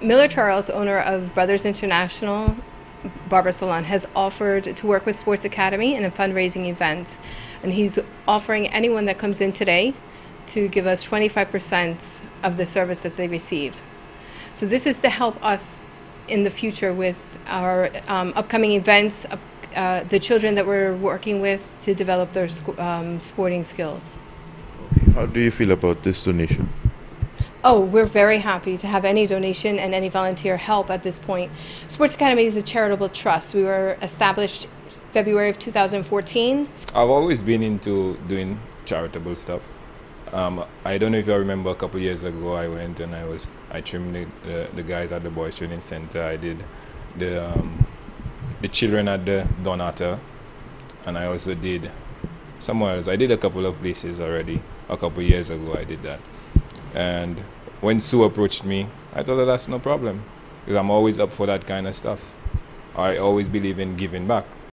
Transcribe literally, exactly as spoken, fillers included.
Miller Charles, owner of Brothers International Barber Salon, has offered to work with Sports Academy in a fundraising event. And he's offering anyone that comes in today to give us twenty-five percent of the service that they receive. So this is to help us in the future with our um, upcoming events, uh, uh, the children that we're working with to develop their um, sporting skills. Okay. How do you feel about this donation? Oh, we're very happy to have any donation and any volunteer help at this point. Sports Academy is a charitable trust. We were established February of two thousand fourteen. I've always been into doing charitable stuff. Um, I don't know if you remember a couple of years ago I went and I was I trimmed the, the, the guys at the Boys Training Center. I did the um, the children at the Donata, and I also did somewhere else. I did a couple of places already. A couple of years ago I did that. And when Sue approached me, I told her that's no problem, because I'm always up for that kind of stuff. I always believe in giving back.